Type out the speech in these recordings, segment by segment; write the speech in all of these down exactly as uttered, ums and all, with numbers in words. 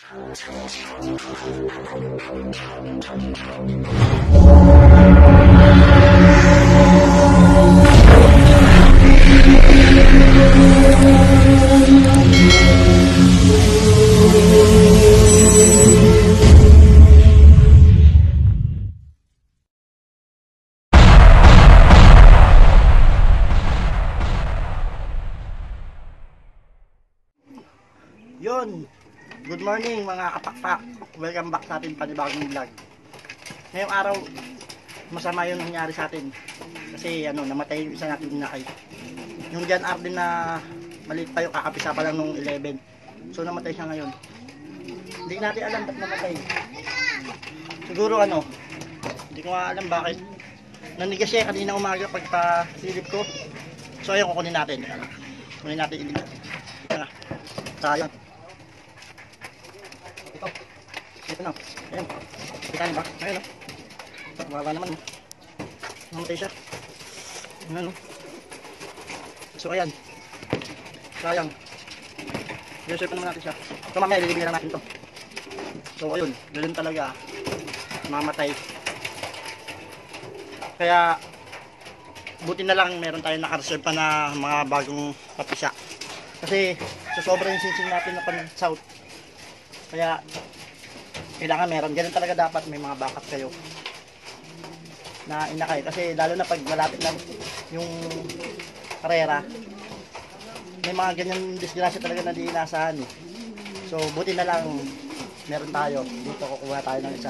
Yun, good morning mga kapakpak. Welcome back sa atin panibagong vlog. Ngayong araw, masama yung nangyari sa atin. Kasi ano, namatay yung isa natin inakay. Yung John Arden na maliit pa yung kakapisa pa lang nung eleven. So namatay siya ngayon. Hindi natin alam ba't namatay. Siguro ano, hindi ko nga alam bakit. Nanigas siya kanina umaga pagpa-silip ko. So ayun, kukunin natin. Kunin natin yung ilip. Ito na. Sayang. Ito na. Ayan. Kita niyo ba? Ayan o. Wawa naman o. Namatay siya. Ayan o. So ayan. Sayang. I-reserve pa naman natin siya. So mamaya ililibin lang natin ito. So ayun. Ganun talaga. Mamatay. Kaya buti na lang meron tayong naka-reserve pa na mga bagong papisa. Kasi sa sobrang sinsing natin na pan-south. Kaya kailangan meron. Ganun talaga dapat may mga backup kayo na inakay. Kasi lalo na pag malapit na yung karera, may mga ganyan disgrasya talaga na di inasahan eh. So buti na lang meron tayo. Dito kukuha tayo ng isa.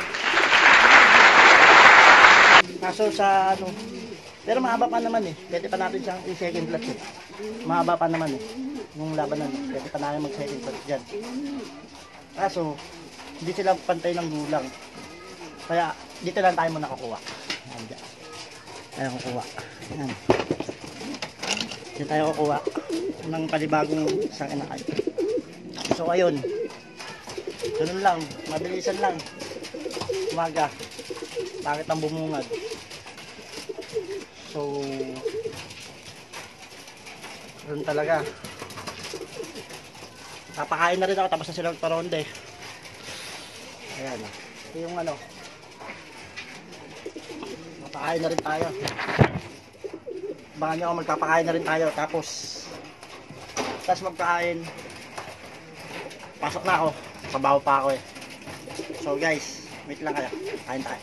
Kaso sa ano, pero mahaba pa naman eh. Pwede pa natin siyang i-second clutch eh. Mahaba pa naman eh. Yung labanan eh. Pwede pa natin mag-second clutch dyan. Kaso hindi sila pantay ng gulang. Kaya dito lang tayo muna kukuha. Ayan dyan. Tayo kukuha. Ayan. Dito tayo kukuha ng palibagong isang inakay. So ayun. Ganun lang. Mabilisan lang. Umaga. Bakit ang bumungad? So ganun talaga. Napakain na rin ako tapos na sila magparonde. Ayan. Ito yung ano. Napakain na rin tayo. Abangan nyo ako, magpapakain na rin tayo. Tapos tapos magkain. Pasok na ako. Sabaw pa ako eh. So guys, wait lang kayo. Kain tayo.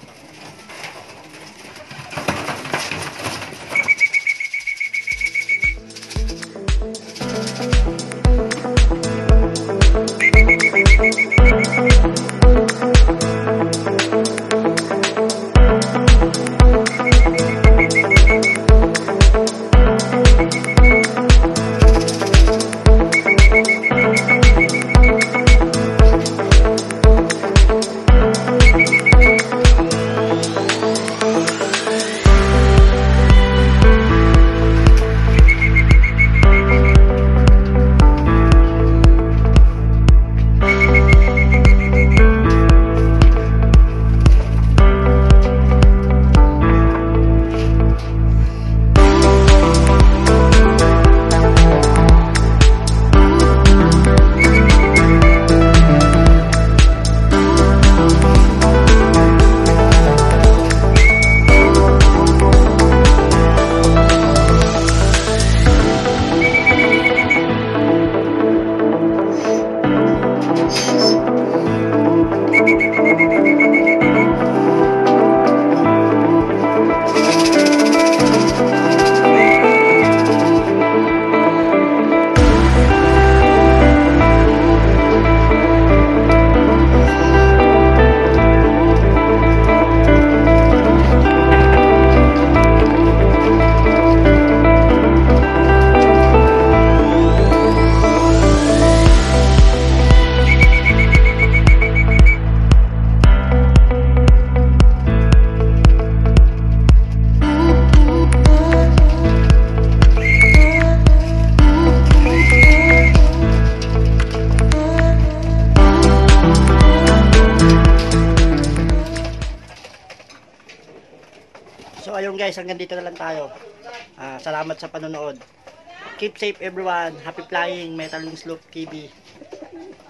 So ayun guys, hanggang dito na lang tayo. Uh, salamat sa panonood. Keep safe everyone. Happy flying, Metal Wings Loop K B.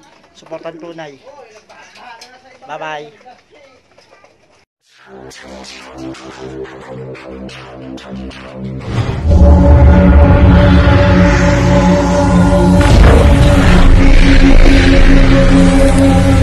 suportan tunay. Bye-bye.